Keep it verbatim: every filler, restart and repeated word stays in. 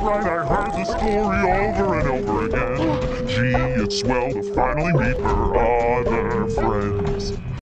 right, I heard the story over and over again. Gee, it's swell to finally meet her other friends.